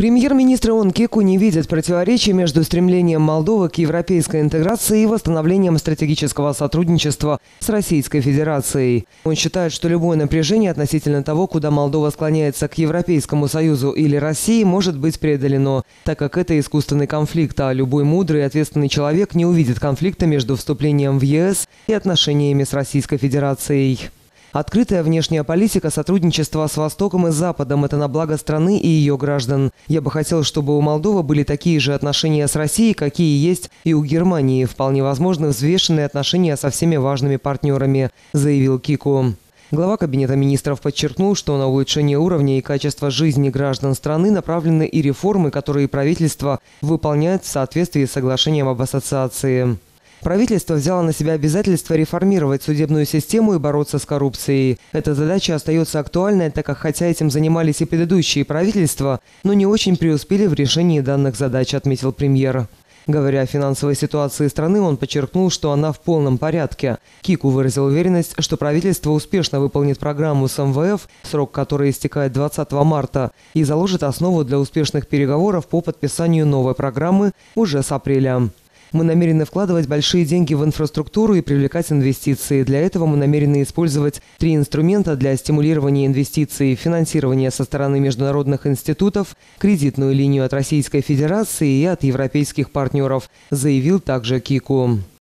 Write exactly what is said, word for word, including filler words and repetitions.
Премьер-министр Он Кику не видит противоречия между стремлением Молдовы к европейской интеграции и восстановлением стратегического сотрудничества с Российской Федерацией. Он считает, что любое напряжение относительно того, куда Молдова склоняется к Европейскому Союзу или России, может быть преодолено, так как это искусственный конфликт, а любой мудрый и ответственный человек не увидит конфликта между вступлением в Е С и отношениями с Российской Федерацией. Открытая внешняя политика сотрудничества с Востоком и Западом – это на благо страны и ее граждан. Я бы хотел, чтобы у Молдовы были такие же отношения с Россией, какие есть и у Германии. Вполне возможны взвешенные отношения со всеми важными партнерами, заявил Кику. Глава Кабинета министров подчеркнул, что на улучшение уровня и качества жизни граждан страны направлены и реформы, которые правительство выполняет в соответствии с соглашением об ассоциации. Правительство взяло на себя обязательство реформировать судебную систему и бороться с коррупцией. Эта задача остается актуальной, так как хотя этим занимались и предыдущие правительства, но не очень преуспели в решении данных задач, отметил премьер. Говоря о финансовой ситуации страны, он подчеркнул, что она в полном порядке. Кику выразил уверенность, что правительство успешно выполнит программу с Эм Вэ Эф, срок которой истекает двадцатого марта, и заложит основу для успешных переговоров по подписанию новой программы уже с апреля. Мы намерены вкладывать большие деньги в инфраструктуру и привлекать инвестиции. Для этого мы намерены использовать три инструмента для стимулирования инвестиций: финансирование со стороны международных институтов, кредитную линию от Российской Федерации и от европейских партнеров, заявил также Кику.